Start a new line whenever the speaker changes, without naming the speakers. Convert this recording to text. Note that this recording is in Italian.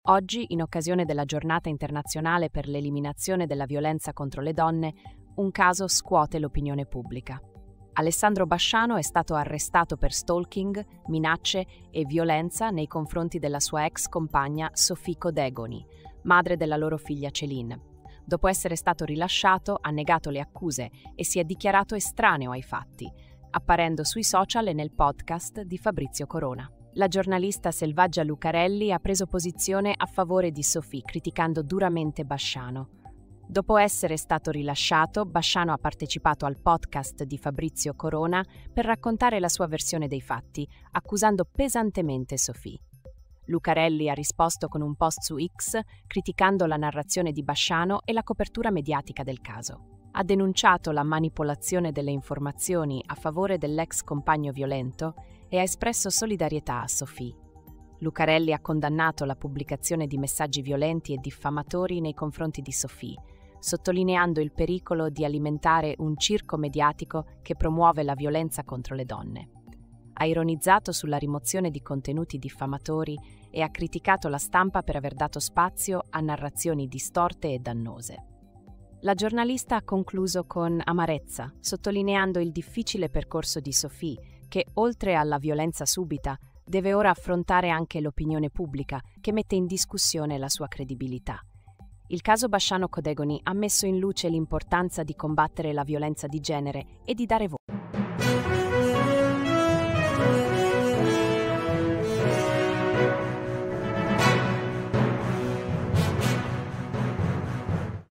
Oggi, in occasione della Giornata internazionale per l'eliminazione della violenza contro le donne, un caso scuote l'opinione pubblica. Alessandro Basciano è stato arrestato per stalking, minacce e violenza nei confronti della sua ex compagna Sophie Codegoni, madre della loro figlia Céline. Dopo essere stato rilasciato, ha negato le accuse e si è dichiarato estraneo ai fatti, apparendo sui social e nel podcast di Fabrizio Corona. La giornalista Selvaggia Lucarelli ha preso posizione a favore di Sophie, criticando duramente Basciano. Dopo essere stato rilasciato, Basciano ha partecipato al podcast di Fabrizio Corona per raccontare la sua versione dei fatti, accusando pesantemente Sophie. Lucarelli ha risposto con un post su X, criticando la narrazione di Basciano e la copertura mediatica del caso. Ha denunciato la manipolazione delle informazioni a favore dell'ex compagno violento e ha espresso solidarietà a Sophie. Lucarelli ha condannato la pubblicazione di messaggi violenti e diffamatori nei confronti di Sophie, sottolineando il pericolo di alimentare un circo mediatico che promuove la violenza contro le donne. Ha ironizzato sulla rimozione di contenuti diffamatori e ha criticato la stampa per aver dato spazio a narrazioni distorte e dannose. La giornalista ha concluso con amarezza, sottolineando il difficile percorso di Sophie, che, oltre alla violenza subita, deve ora affrontare anche l'opinione pubblica, che mette in discussione la sua credibilità. Il caso Basciano Codegoni ha messo in luce l'importanza di combattere la violenza di genere e di dare voce.